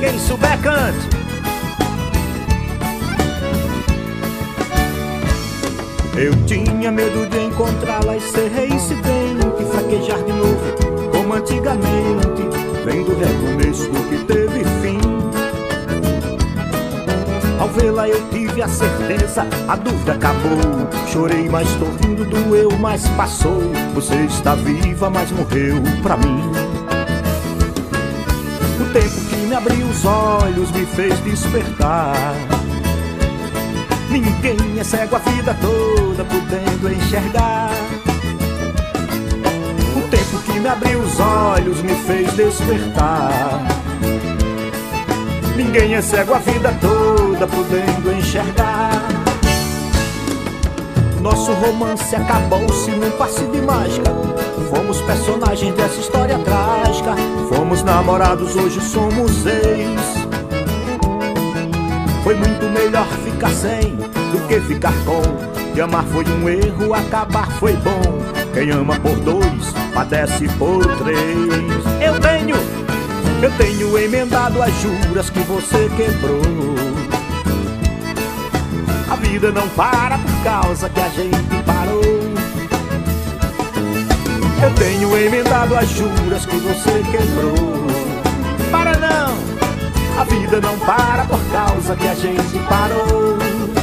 Quem souber cante. Eu tinha medo de encontrá-la e ser reincidente, fraquejar de novo como antigamente, vendo o recomeço do que teve fim. Ao vê-la eu tive a certeza, a dúvida acabou. Chorei, mas tô rindo, doeu, mas passou. Você está viva, mas morreu pra mim. O tempo que me abriu os olhos me fez despertar. Ninguém é cego a vida toda, podendo enxergar. O tempo que me abriu os olhos me fez despertar. Ninguém é cego a vida toda, podendo enxergar. Nosso romance acabou-se num passe de mágica. Fomos personagens dessa história trágica. Fomos namorados, hoje somos ex. Foi muito melhor ficar sem do que ficar com. E amar foi um erro, acabar foi bom. Quem ama por dois, padece por três. Eu tenho emendado as juras que você quebrou. A vida não para por causa que a gente parou. Eu tenho emendado as juras que você quebrou. Para não! A vida não para por causa que a gente parou.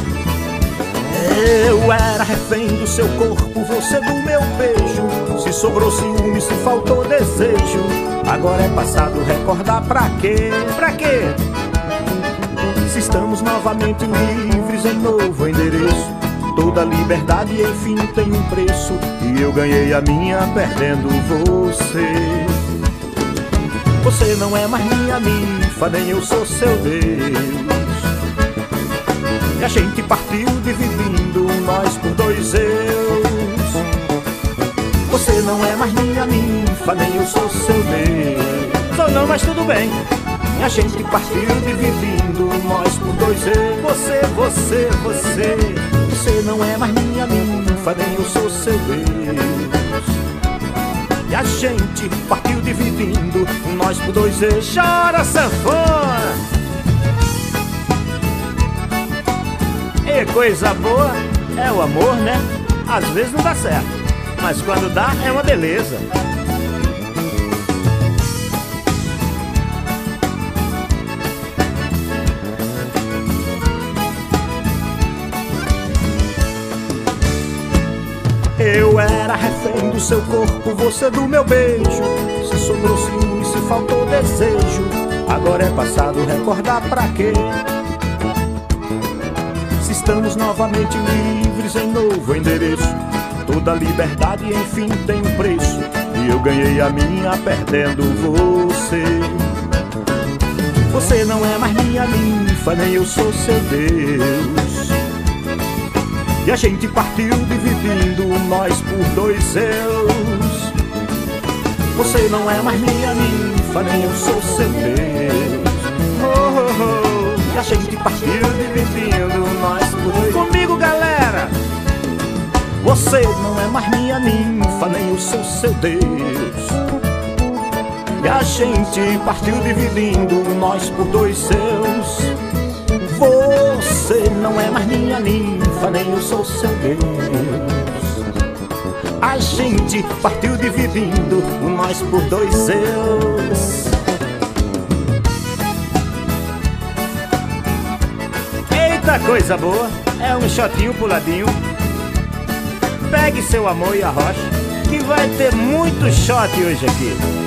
Eu era refém do seu corpo, você do meu beijo. Se sobrou ciúme, se faltou desejo, agora é passado, recordar pra quê? Pra quê? Se estamos novamente livres em novo endereço, toda liberdade enfim tem um preço, e eu ganhei a minha perdendo você. Você não é mais minha ninfa, nem eu sou seu Deus. E a gente partiu dividindo nós por dois eus. Você não é mais minha ninfa, nem eu sou seu Deus. Sou não, mas tudo bem. E a gente partiu dividindo nós por dois eus. Você não é mais minha ninfa, nem eu sou seu Deus. E a gente partiu dividindo nós por dois eus. Chora, sanfona! E coisa boa é o amor, né? Às vezes não dá certo, mas quando dá é uma beleza. Eu era refém do seu corpo, você do meu beijo. Se sobrou ciúme, se faltou desejo, agora é passado, recordar pra quê? Se estamos novamente livres em novo endereço, toda liberdade enfim tem um preço, e eu ganhei a minha perdendo você. Você não é mais minha ninfa, nem eu sou seu Deus. E a gente partiu dividindo nós por dois eus. Você não é mais minha ninfa, nem eu sou seu Deus. Oh, oh, oh. E a gente partiu dividindo nós por dois. Comigo, galera! Você não é mais minha ninfa, nem eu sou seu Deus. E a gente partiu dividindo nós por dois seus. Você não é mais minha ninfa, nem eu sou seu Deus. A gente partiu dividindo nós por dois seus. Eita coisa boa, é um shotinho puladinho. Pegue seu amor e arrocha, que vai ter muito shot hoje aqui.